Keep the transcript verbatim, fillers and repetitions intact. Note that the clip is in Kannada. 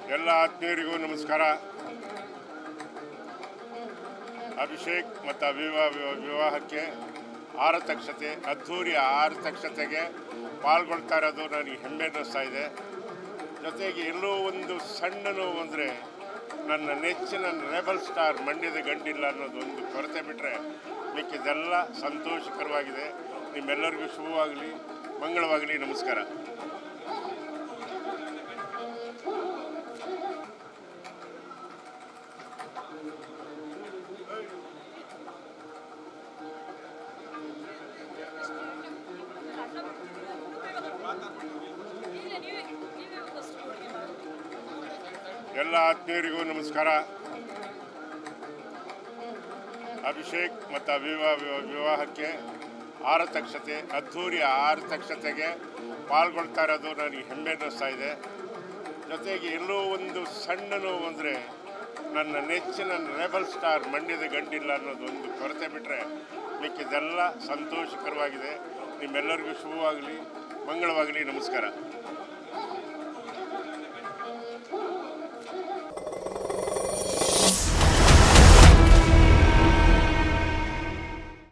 ಎಲ್ಲ ಆತ್ಮೀಯರಿಗೂ ನಮಸ್ಕಾರ. ಅಭಿಷೇಕ್ ಮತ್ತು ವಿವಾಹ ವಿವಾಹಕ್ಕೆ ಆರತಕ್ಷತೆ ಅದ್ಧೂರಿಯ ಆರತಕ್ಷತೆಗೆ ಪಾಲ್ಗೊಳ್ತಾ ಇರೋದು ನನಗೆ ಹೆಮ್ಮೆ ಅನ್ನಿಸ್ತಾ ಇದೆ. ಜೊತೆಗೆ ಎಲ್ಲೋ ಒಂದು ಸಣ್ಣ ನೋವು ಅಂದರೆ ನನ್ನ ನೆಚ್ಚಿನ ರೆಬಲ್ ಸ್ಟಾರ್ ಮಂಡ್ಯದ ಗಂಡಿಲ್ಲ ಅನ್ನೋದು ಒಂದು ಕೊರತೆ ಬಿಟ್ಟರೆ ಮಿಕ್ಕಿದೆಲ್ಲ ಸಂತೋಷಕರವಾಗಿದೆ. ನಿಮ್ಮೆಲ್ಲರಿಗೂ ಶುಭವಾಗಲಿ, ಮಂಗಳವಾಗಲಿ. ನಮಸ್ಕಾರ. ಎಲ್ಲ ಆತ್ಮೀಯರಿಗೂ ನಮಸ್ಕಾರ. ಅಭಿಷೇಕ್ ಮತ್ತು ವಿವಾಹ ವಿವಾಹಕ್ಕೆ ಆರತಕ್ಷತೆ ಅದ್ಧೂರಿಯ ಆರತಕ್ಷತೆಗೆ ಪಾಲ್ಗೊಳ್ತಾ ಇರೋದು ನನಗೆ ಹೆಮ್ಮೆ ಅನ್ನಿಸ್ತಾ ಇದೆ. ಜೊತೆಗೆ ಎಲ್ಲೋ ಒಂದು ಸಣ್ಣ ನೋವು ಅಂದರೆ ನನ್ನ ನೆಚ್ಚಿನ ರೆಬಲ್ ಸ್ಟಾರ್ ಮಂಡ್ಯದ ಗಂಡಿಲ್ಲ ಅನ್ನೋದು ಒಂದು ಕೊರತೆ ಬಿಟ್ಟರೆ ಮಿಕ್ಕಿದೆಲ್ಲ ಸಂತೋಷಕರವಾಗಿದೆ. ನಿಮ್ಮೆಲ್ಲರಿಗೂ ಶುಭವಾಗಲಿ, ಮಂಗಳವಾಗಲಿ. ನಮಸ್ಕಾರ.